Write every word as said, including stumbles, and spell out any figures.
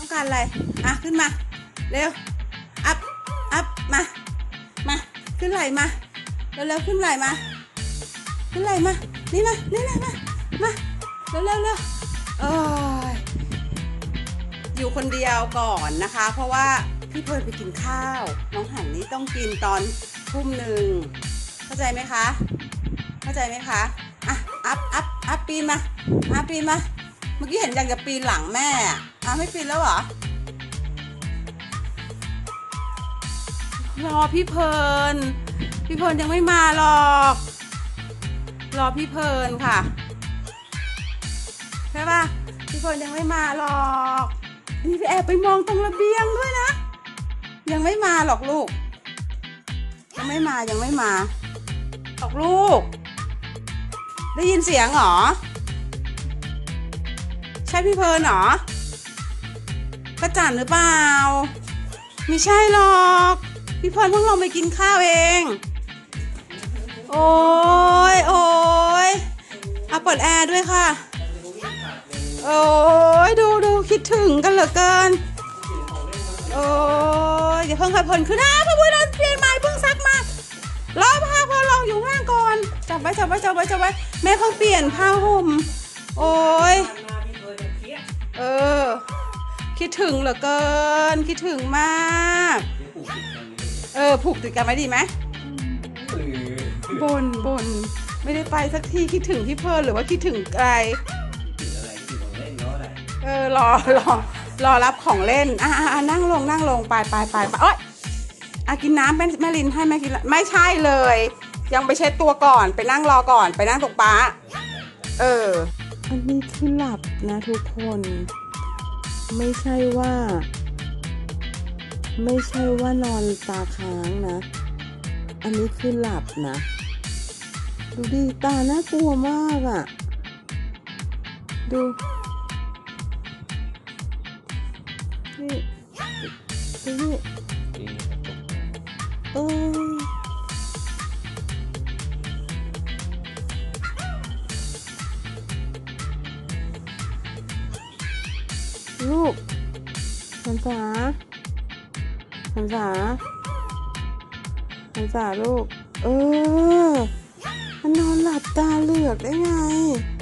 ต้องการอะไรอ่ะขึ้นมาเร็วอัพอัพมามาขึ้นไหลมาเร็วๆขึ้นไหลมาขึ้นไหลมานี่มานี่นะมามาเร็วเร็วเร็วเอ้ยอยู่คนเดียวก่อนนะคะเพราะว่าพี่เพิร์นไปกินข้าวน้องหันนี่ต้องกินตอนทุ่มหนึ่งเข้าใจไหมคะเข้าใจไหมคะอ่ะอัพอัพอัพปีนมาอัพปีนมาเมื่อกี้เห็นอยากจะปีนหลังแม่อ่ะอ่ะไม่ปีนแล้วเหรอรอพี่เพลินพี่เพลินยังไม่มาหรอกรอพี่เพลินค่ะใช่ป่ะพี่เพลินยังไม่มาหรอกนี่แอบไปมองตรงระเบียงด้วยนะยังไม่มาหรอกลูกยังไม่มายังไม่มาหรอกลูกได้ยินเสียงเหรอใช่พี่เพลินเหรอประจันหรือเปล่าไม่ใช่หรอกพี่เพลินเพิ่งลงไปกินข้าวเองโอ้ยโอ้ยเอาเปิดแอร์ด้วยค่ะโอ้ยดูดูคิดถึงกันเหลือเกินโอ้ยอย่าเพิ่งค่อยเพลินขึ้นนะพ่อบุญเราเปลี่ยนไม้เพิ่งซักมารอผ้าพอลองอยู่ข้างก่อนจับไว้จับไว้จับไว้จับไว้แม่เพิ่งเปลี่ยนผ้าห่มโอ้ยเออคิดถึงเหลือเกินคิดถึงมากเออผูกติดกันไว้ดีไหมบนบนไม่ได้ไปสักทีคิดถึงพี่เพลินหรือว่าคิดถึงใครเออรอรอรอรับของเล่นอ่ะอ่ะนั่งลงนั่งลงไปไปไปไปโอ๊ยอ่ะกินน้ำแม่แม่ลินให้แม่กินไม่ใช่เลยยังไปเช็ดตัวก่อนไปนั่งรอก่อนไปนั่งตรงป้าเอออันนี้คือหลับนะทุกคนไม่ใช่ว่าไม่ใช่ว่านอนตาค้างนะอันนี้คือหลับนะดูดิตาน่ากลัวมากอ่ะดูนี่ดูนี่เออลูกหันษาหันษาหันษาลูกเออมันนอนหลับตาเหลือกได้ไง